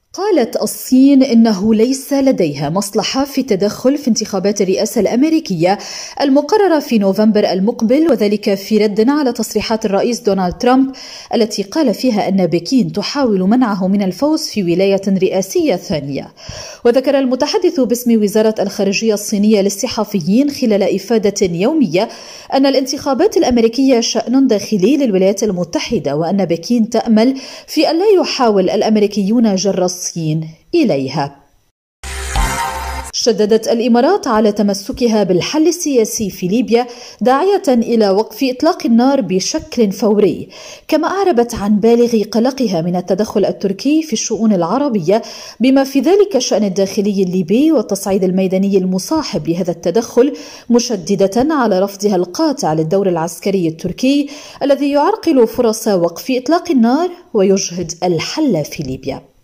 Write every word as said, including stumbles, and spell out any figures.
قالت الصين إنه ليس لديها مصلحة في التدخل في انتخابات الرئاسة الأمريكية المقررة في نوفمبر المقبل، وذلك في رد على تصريحات الرئيس دونالد ترامب التي قال فيها أن بكين تحاول منعه من الفوز في ولاية رئاسية ثانية. وذكر المتحدث باسم وزارة الخارجية الصينية للصحفيين خلال إفادة يومية أن الانتخابات الأمريكية شأن داخلي للولايات المتحدة، وأن بكين تأمل في أن لا يحاول الأمريكيون جر الصين إليها. شددت الإمارات على تمسكها بالحل السياسي في ليبيا، داعية إلى وقف إطلاق النار بشكل فوري، كما أعربت عن بالغ قلقها من التدخل التركي في الشؤون العربية بما في ذلك الشأن الداخلي الليبي والتصعيد الميداني المصاحب لهذا التدخل، مشددة على رفضها القاطع للدور العسكري التركي الذي يعرقل فرص وقف إطلاق النار ويجهد الحل في ليبيا.